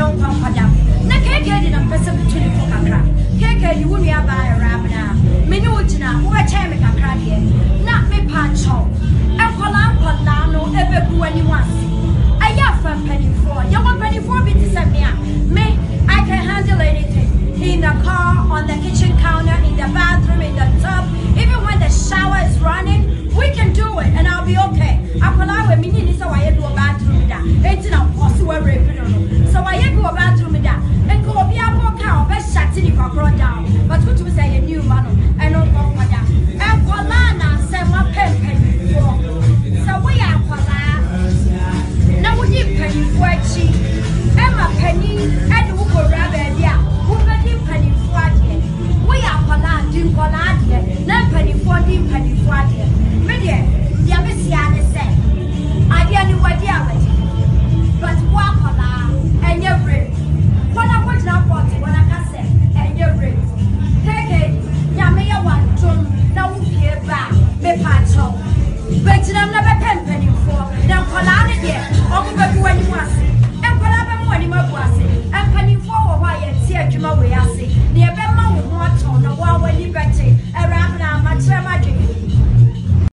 Padam. Naked and person between the Kakra. Keke, you wouldn't buy a rabina. Minutina, who a chairman can crack here. Not me pancho. And Polano ever grew anyone. I have a penny for. You want penny for me to send me out. Me, I can handle anything. In the car, on the kitchen counter, in the bathroom, in the tub. Even when the shower is running, we can do it and I'll be okay. I'm going to mean so I do a bathroom that. It's not possible. So I go a bathroom that. And go be a walk out, best shut in if I brought down. But what to say a new man and not go for that. And Polana said my penny for. So we are Polana. Now we give penny for cheap. Emma penny and who go rabbit, yeah. Who give penny for it? We are Polana, do Polana, no penny for him, penny for it. Media, the Amissiana said, I didn't know what you but walk Polana and your brain. When I put up when I can say, and your brain. Take it, Yamia one, John, now here back, me patcho. But I'm never penny for. Now Polana here, or when you want it. And Polana when you was it. And penny for why it's here to my way I see. Near Bema with one tone, or when you bet.